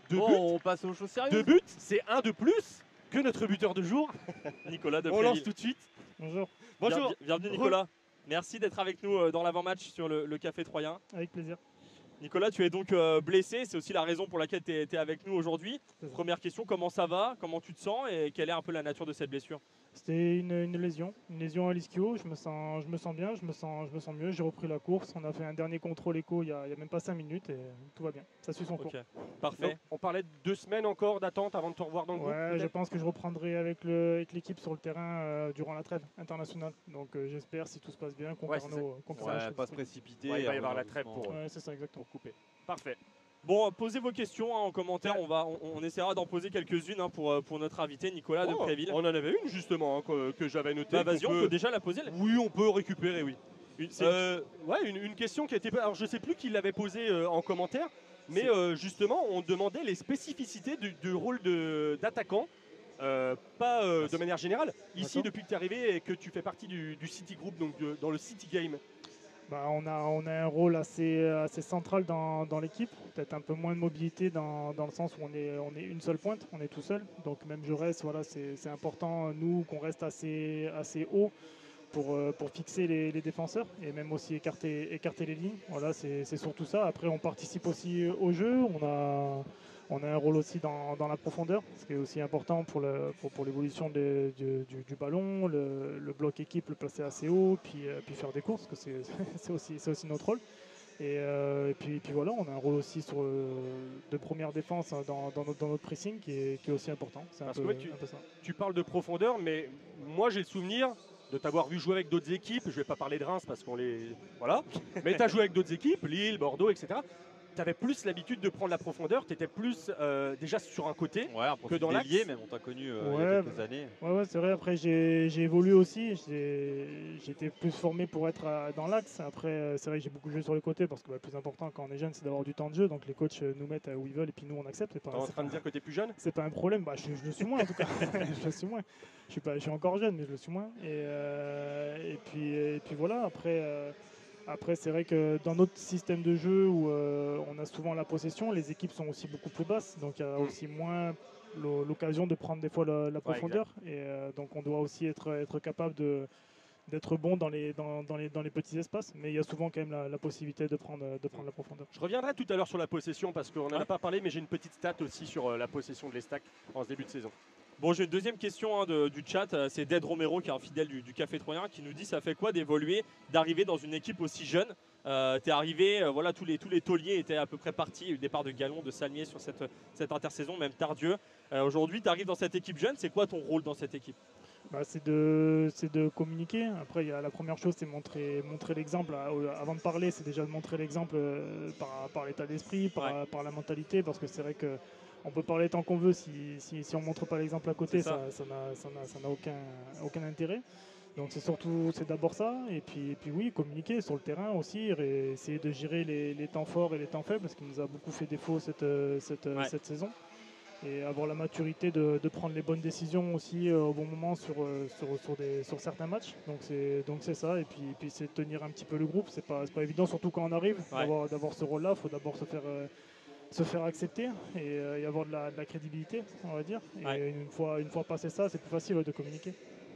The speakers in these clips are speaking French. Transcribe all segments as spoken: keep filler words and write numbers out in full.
Deux Bon, buts, on passe aux choses sérieuses. deux buts, c'est un de plus que notre buteur de jour. Nicolas de On lance Préville. tout de suite. Bonjour, Bonjour. Bien- Bienvenue Nicolas. Merci d'être avec nous euh, dans l'avant-match sur le, le Café Troyen. avec plaisir. Nicolas, tu es donc euh, blessé, c'est aussi la raison pour laquelle tu es avec nous aujourd'hui. C'est ça. Première question, comment ça va? Comment tu te sens et quelle est un peu la nature de cette blessure? C'était une, une lésion, une lésion à l'ischio. Je me sens, je me sens bien, je me sens, je me sens mieux. J'ai repris la course. On a fait un dernier contrôle écho il y a, il y a même pas cinq minutes et tout va bien. Ça suit son cours. Ok, parfait. Donc, on parlait de deux semaines encore d'attente avant de te revoir dans le groupe. Ouais, je peut-être pense que je reprendrai avec le- avec l'équipe sur le terrain euh, durant la trêve internationale. Donc euh, j'espère, si tout se passe bien, qu'on Ouais, perd c'est nos- qu'on perd Ouais, nos pas se choses. précipiter. Ouais, il va y et avoir la revenir trêve doucement. pour, Ouais, c'est ça exactement. pour couper. Parfait. Bon, posez vos questions hein, en commentaire, on, va, on, on essaiera d'en poser quelques-unes hein, pour, euh, pour notre invité Nicolas de Oh, Préville. on en avait une justement hein, que, que j'avais notée. Bah, vas-y, qu'on on peut- peut déjà la poser. Oui, on peut récupérer, oui. Une- c'est- Euh, ouais, une, une question qui a été. Alors, je sais plus qui l'avait posée euh, en commentaire, mais C'est- euh, justement, on demandait les spécificités du, du rôle de- d'attaquant. euh, pas euh, de manière générale. Ici, D'accord. depuis que tu es arrivé et que tu fais partie du, du City Group, donc de- dans le City Game. Bah, on, a, on a un rôle assez, assez central dans, dans l'équipe, peut-être un peu moins de mobilité dans, dans le sens où on est, on est une seule pointe, on est tout seul. Donc même je reste, voilà, c'est c'est important, nous, qu'on reste assez, assez haut pour, euh, pour fixer les, les défenseurs et même aussi écarter, écarter les lignes. Voilà, c'est c'est surtout ça. Après, on participe aussi au jeu, on a, on a un rôle aussi dans, dans la profondeur, ce qui est aussi important pour le- pour, pour l'évolution de- du, du- du ballon, le, le bloc équipe, le placer assez haut, puis, euh, puis faire des courses, parce que c'est c'est aussi, c'est aussi notre rôle. Et, euh, et puis, puis voilà, on a un rôle aussi sur, euh, de première défense hein, dans, dans notre, dans notre pressing qui est, qui est aussi important. C'est un, Parce peu- que ouais, tu- un peu ça. Tu parles de profondeur, mais moi j'ai le souvenir de t'avoir vu jouer avec d'autres équipes. Je vais pas parler de Reims parce qu'on les. Voilà. Mais tu as joué avec d'autres équipes, Lille, Bordeaux, et cetera. Tu avais plus l'habitude de prendre la profondeur, tu étais plus euh, déjà sur un côté. Ouais, un profil dans l'axe. délié, même on t'a connu euh, il y Ouais, a quelques bah- années. Ouais, ouais, c'est vrai. Après, j'ai j'ai évolué aussi. J'ai j'ai été plus formé pour être à- dans l'axe. Après, euh, c'est vrai que j'ai beaucoup joué sur les côtés parce que bah, le plus important quand on est jeune, c'est d'avoir du temps de jeu. Donc les coachs euh, nous mettent où ils veulent et puis nous on accepte. C'est Tu pas, es en c'est train de pas- dire que tu es plus jeune. c'est pas un problème. Bah, je, je le suis moins en tout cas. je le suis moins. Je suis pas, je suis encore jeune, mais je le suis moins. Et, euh, et puis et puis voilà. Après. euh, Après, c'est vrai que dans notre système de jeu où euh, on a souvent la possession, les équipes sont aussi beaucoup plus basses. Donc il y a Mm. aussi moins l'o- l'occasion de prendre des fois la, la profondeur. et euh, donc on doit aussi être, être capable de d'être bon dans les, dans, dans les, dans les petits espaces. Mais il y a souvent quand même la, la possibilité de prendre, de prendre la profondeur. Je reviendrai tout à l'heure sur la possession parce qu'on n'en a Ouais. pas parlé, mais j'ai une petite stat aussi sur euh, la possession de l'Estac en ce début de saison. Bon, j'ai une deuxième question hein, de- du chat. euh, C'est Dead Romero, qui est un fidèle du, du Café Troyen, qui nous dit ça fait quoi d'évoluer, d'arriver dans une équipe aussi jeune. Euh, T'es arrivé, euh, voilà, tous les, tous les tauliers étaient à peu près partis. Il y a eu le départ de Galon, de Salmier sur cette, cette intersaison, même Tardieu. Euh, Aujourd'hui, tu arrives dans cette équipe jeune. C'est quoi ton rôle dans cette équipe? Bah, c'est de, c'est de communiquer. Après, il y a la première chose, c'est montrer, montrer l'exemple. Euh, Avant de parler, c'est déjà de montrer l'exemple euh, par, par l'état d'esprit, par, par la mentalité, parce que c'est vrai que on peut parler tant qu'on veut, si, si, si on ne montre pas l'exemple à côté, C'est ça ça. ça n'a ça n'a- ça n'a aucun, aucun intérêt. Donc c'est surtout, c'est d'abord ça, et puis, et puis oui, communiquer sur le terrain aussi, et essayer de gérer les, les temps forts et les temps faibles, parce qu'il nous a beaucoup fait défaut cette, euh, cette, euh, Ouais. cette saison. Et avoir la maturité de, de prendre les bonnes décisions aussi euh, au bon moment sur, euh, sur, sur, des, sur certains matchs. Donc c'est donc c'est ça. Et puis, et puis c'est de tenir un petit peu le groupe. C'est pas, c'est pas évident, surtout quand on arrive, Ouais. d'avoir, d'avoir ce rôle-là. Il faut d'abord se faire, euh, se faire accepter et, euh, et avoir de la, de la crédibilité, on va dire. Et Ouais. une, fois, une fois passé ça, c'est plus facile ouais, de communiquer.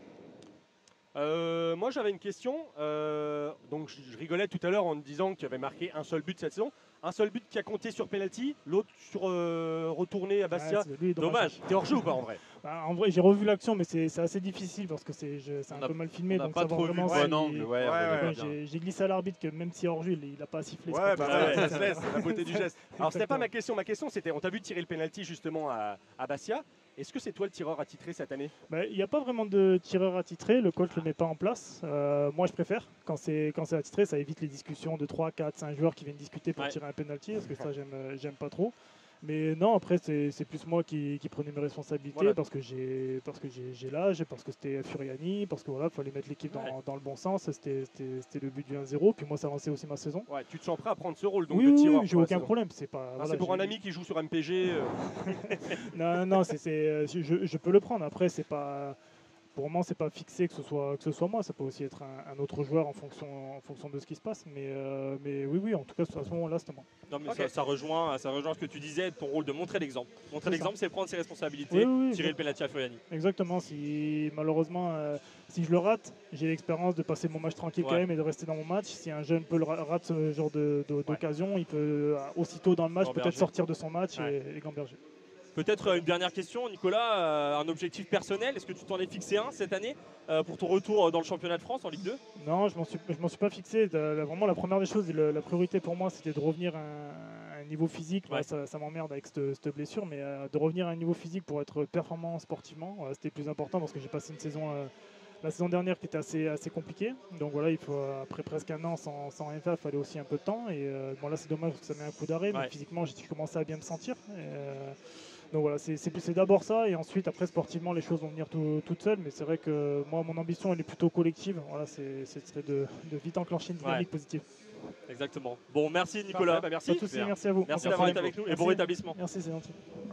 Euh, moi j'avais une question. Euh, donc je, je rigolais tout à l'heure en me disant qu'il y avait marqué un seul but cette saison. Un seul but qui a compté sur penalty, l'autre sur euh, retourné à Bastia. Ouais, c'est- lui, Dommage. T'es hors jeu ou pas en vrai? Bah, en vrai, j'ai revu l'action, mais c'est, c'est assez difficile parce que c'est, je- c'est On un a- peu mal filmé. On n'a donc pas savoir trop vu le vraiment bon si- angle. Ouais, Ouais, on ouais, voyait Ouais, bien. j'ai, j'ai glissé à l'arbitre que même si hors jeu, il n'a pas sifflé. c'est Ouais, pas bah pour ouais, ça. ça se laisse, c'est la beauté du geste. Alors c'était pas Exactement. ma question, ma question c'était, on t'a vu tirer le penalty justement à, à Bastia. Est-ce que c'est toi le tireur attitré cette année? Bah, il n'y a pas vraiment de tireur attitré, le coach ne le met pas en place. Euh, moi je préfère, quand c'est, quand c'est attitré, ça évite les discussions de trois, quatre, cinq joueurs qui viennent discuter pour Ouais. tirer un penalty, parce que ça j'aime, euh, j'aime pas trop. Mais non, après c'est, c'est plus moi qui, qui prenais mes responsabilités Voilà. parce que j'ai, parce que j'ai, j'ai l'âge, parce que c'était Furiani, parce que voilà, il fallait mettre l'équipe dans, Ouais. dans le bon sens, c'était, c'était, c'était le but du un zéro, puis moi ça avançait aussi ma saison. Ouais, tu te sens prêt à prendre ce rôle donc oui, de oui, tireur oui, j'ai pour la aucun saison. problème. C'est, pas, Non, voilà, c'est pour un j'ai- ami qui joue sur M P G. euh, Non, non, c'est, c'est, euh, je, je peux le prendre. Après, c'est pas. pour le moment, c'est pas fixé que ce soit que ce soit moi. Ça peut aussi être un, un autre joueur en fonction en fonction de ce qui se passe. Mais euh, mais oui, oui, en tout cas, à ce moment-là, c'était moi. Non, mais Okay. ça, ça rejoint, ça rejoint ce que tu disais, ton rôle de montrer l'exemple. Montrer C'est l'exemple, c'est prendre ses responsabilités, Oui, oui, oui, tirer le penalty à Furiani. Exactement. Si malheureusement, euh, si je le rate, j'ai l'expérience de passer mon match tranquille Ouais. quand même et de rester dans mon match. Si un jeune peut le ra- rate ce genre de- de- d'occasion, il peut euh, aussitôt dans le match Gamberger. peut-être sortir de son match Ouais. et, et gamberger. Peut-être euh, une dernière question, Nicolas, euh, un objectif personnel, est-ce que tu t'en es fixé un cette année euh, pour ton retour euh, dans le championnat de France en Ligue deux? Non, je m'en suis, je m'en suis pas fixé. De- la- vraiment, la première des choses, et le- la priorité pour moi, c'était de revenir à un, à un niveau physique. Voilà, Ouais. ça ça m'emmerde avec cette, cette blessure, mais euh, de revenir à un niveau physique pour être performant sportivement, voilà, c'était le plus important parce que j'ai passé une saison, euh, la saison dernière qui était assez, assez compliquée. Donc voilà, il faut, euh, après presque un an sans, sans rien faire, il fallait aussi un peu de temps. Et euh, bon, là, c'est dommage parce que ça met un coup d'arrêt, Ouais. mais physiquement, j'ai commencé à bien me sentir. Et, euh, donc voilà, c'est c'est- c'est d'abord ça, et ensuite, après, sportivement, les choses vont venir tout- toutes seules. Mais c'est vrai que moi, mon ambition, elle est plutôt collective. Voilà, c'est- ce serait de, de vite enclencher une dynamique Ouais. positive. Exactement. Bon, merci Nicolas. Parfait, bah, merci. Pas de souci, merci à vous. Merci Bon d'avoir congé. été avec nous et Merci. bon rétablissement. Merci, c'est gentil.